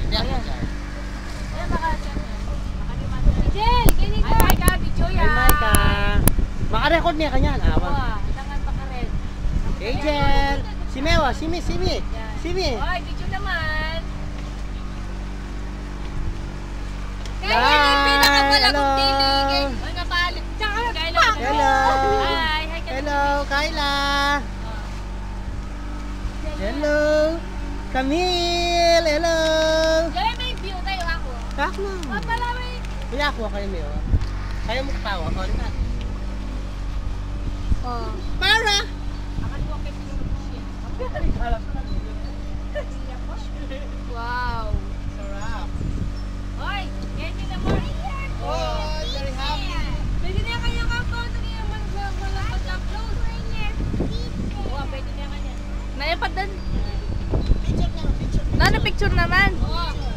Ayan. Ayan, naka-chat niya. Jel, ganyan ka. Ay, Micah, video yan. Ay, Micah. Maka-record niya kanyan. Oo, ilangan maka-red. Angel. Si Mewa, Simi. Simi. Oy, video naman. Hi. Kaya yung pinakawala Hello. kong diligay. Oy, napalit. Tsaka, Hello. Hi, Hello, Kyla. Hello. Camille. Hello. Gaya may view tayo ako. Kako. Oh, pala may. Kaya ako kayo, Mewa. Kaya mo katawa. Kaya na. Oh. Para. Akan mo kay Wow. Sarap. Oy, ganyan na mo. Oh, very happy. Pwede na kanya ka po. Pwede na mag-upload. Oo, pwede na kanya. Naipadan. Picture na. Picture naman. Oo.